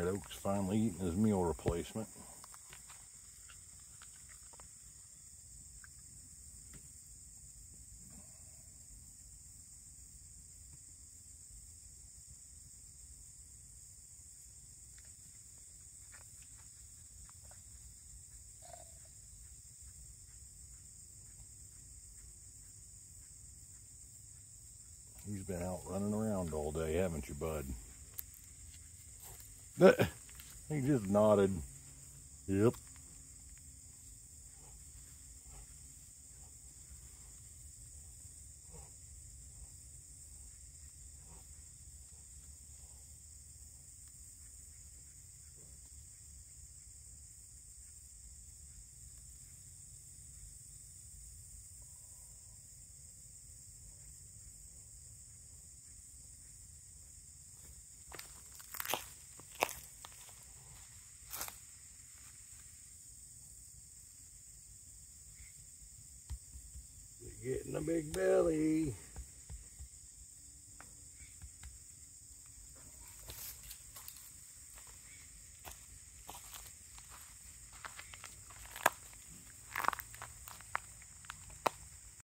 White Oak's finally eating his meal replacement. He's been out running around all day, haven't you, bud? He just nodded. Yep. Getting a big belly.